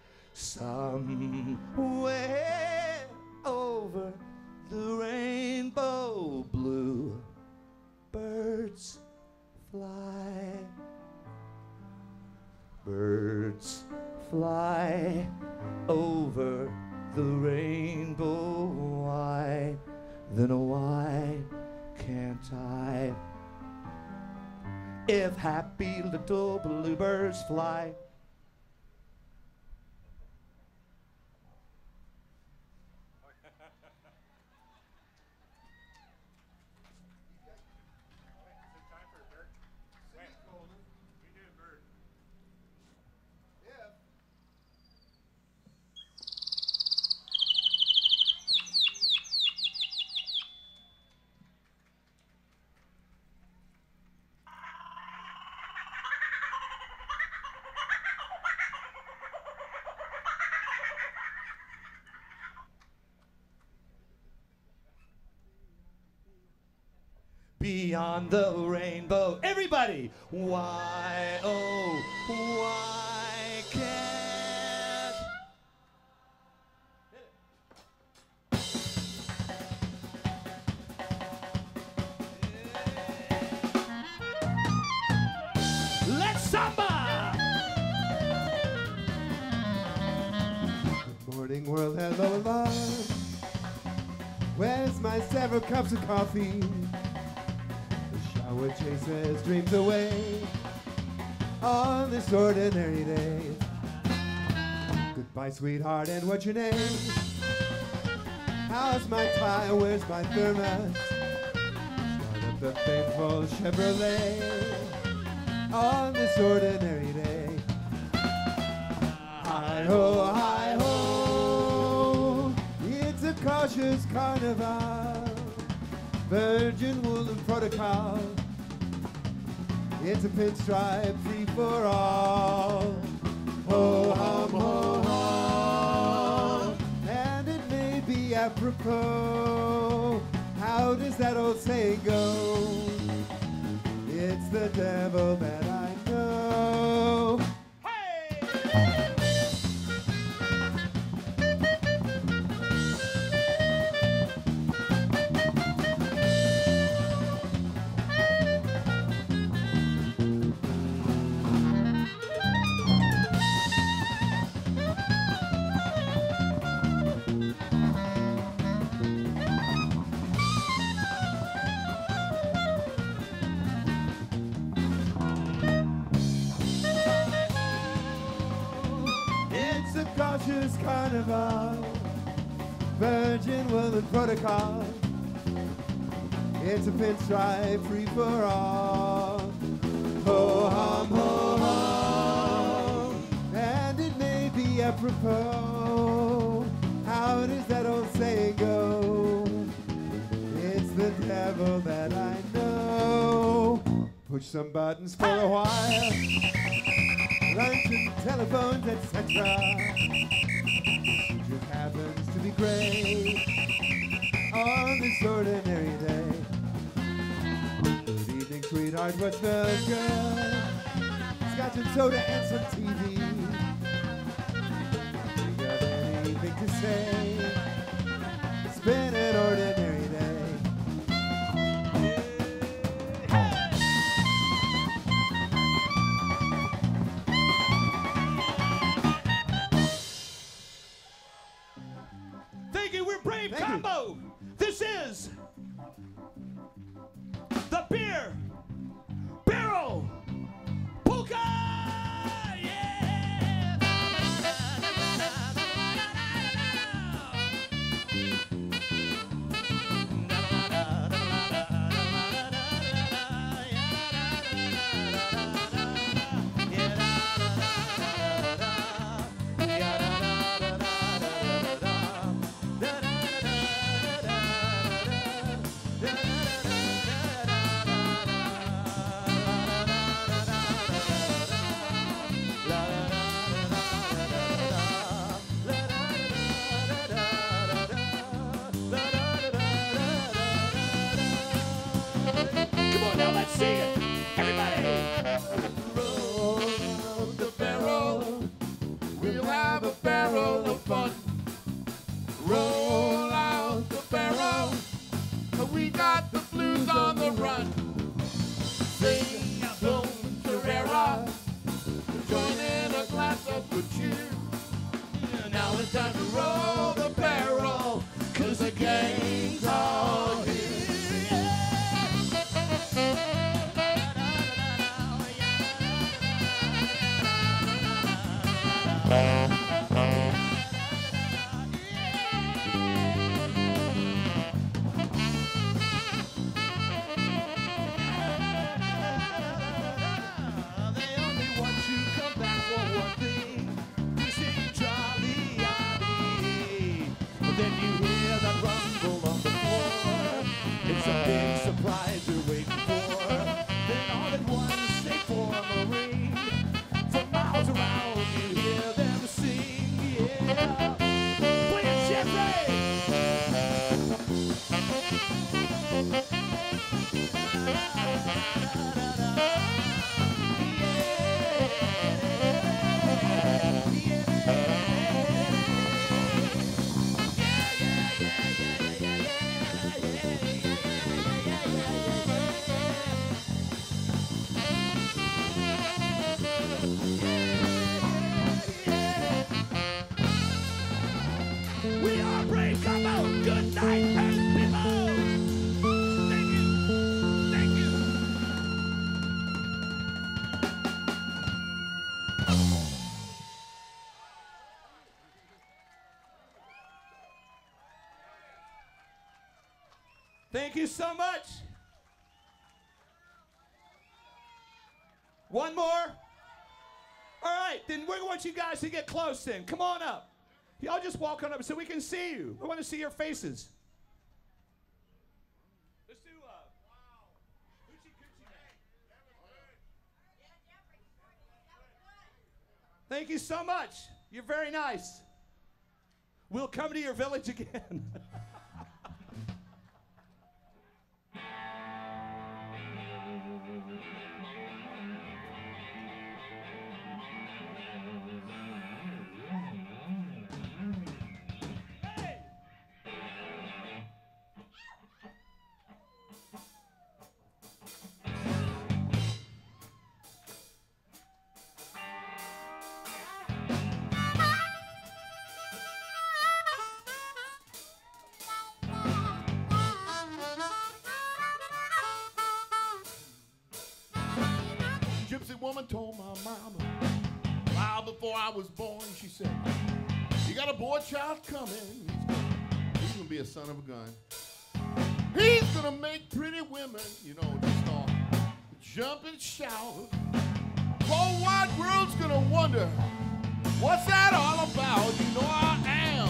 somewhere over the rainbow blue birds fly. Birds fly over the rainbow. Why, then why can't I? If happy little bluebirds fly. Beyond the rainbow, everybody! Why, oh, why can't... Let's samba! Good morning, world, hello, love. Where's my several cups of coffee? Shower chases dreams away on this ordinary day. Goodbye, sweetheart, and what's your name? How's my tie? Where's my thermos? Start up the faithful Chevrolet on this ordinary day. Hi-ho, hi-ho, it's a cautious carnival, virgin wool and protocol. It's a pinstripe free for all. Ho hum, ho hum. And it may be apropos. How does that old saying go? It's the devil that I know. Cautious carnival, virgin wool and protocol. It's a pinstripe free for all. Ho hum, ho hum. And it may be apropos. How does that old saying go? It's the devil that I know. Push some buttons for a while. Lunch and telephones, etc. It happens to be great on this ordinary day. Good evening, sweetheart, what smells good? Scotch and soda and some TV. Can't think of anything to say. It's been an ordinary day. Come on now, let's sing it. Everybody. Roll the barrel, we'll have a barrel of fun. Roll out the barrel, we got the blues on the run. Sing a boom Carrera, join in a glass of good cheer. Now it's time to roll the barrel, 'cause the gang's all here. Then you hear that rumble on the floor. It's a big surprise you're waiting for. Then all at once they form a ring. For miles around you hear them sing, yeah. Play it, Jeffrey! We are Brave Combo. Good night, and people. Thank you. Thank you. Thank you so much. One more? All right, then we want you guys to get close then. Come on up. Y'all just walk on up so we can see you. We want to see your faces. Let's do Hoochie Coochie Man. Thank you so much. You're very nice. We'll come to your village again. Gypsy woman told my mama, while before I was born, she said, you got a boy child coming. He's gonna be a son of a gun. He's gonna make pretty women, you know, just all jump and shout. The whole wide world's gonna wonder, what's that all about? You know I am.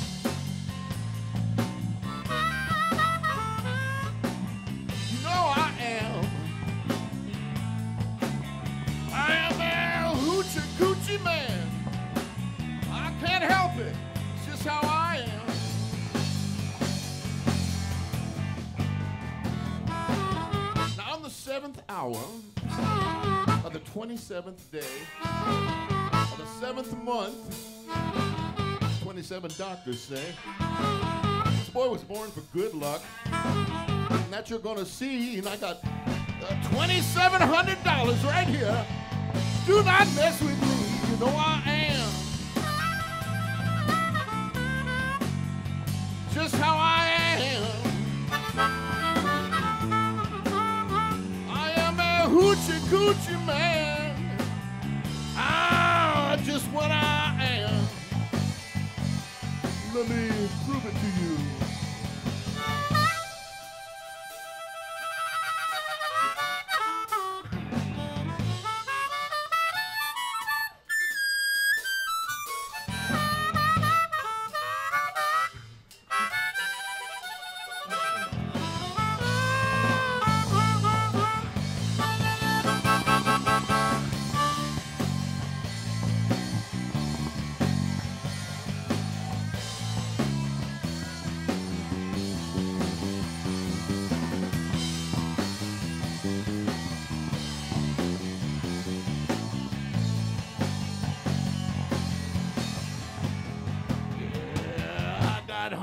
You know I am. I am a hoochie coochie man. I can't help it. It's just how I am. Now on the 7th hour of the 27th day of the 7th month, 27 doctors say, this boy was born for good luck. And that you're gonna see, and I got $2,700 right here. Do not mess with me, you know I am. Just how I am. I am a hoochie coochie man. Ah, just what I am. Let me prove it to you.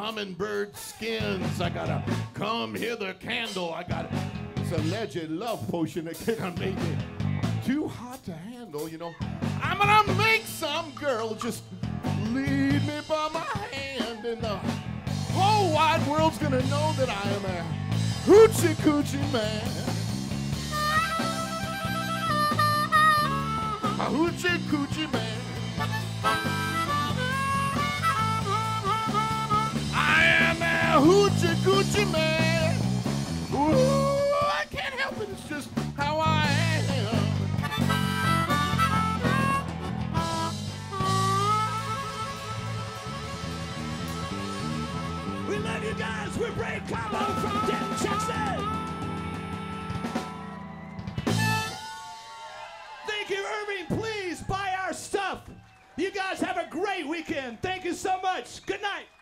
hummingbird skins. I got a come hither candle. I got this alleged love potion that can make it too hot to handle, you know. I'm gonna make some girl just lead me by my hand, and the whole wide world's gonna know that I am a hoochie coochie man. A hoochie coochie man. I am a hoochie coochie man. Ooh, I can't help it. It's just how I am. We love you guys. We're Brave Combo from Denton, Texas. Thank you, Irving. Please buy our stuff. You guys have a great weekend. Thank you so much. Good night.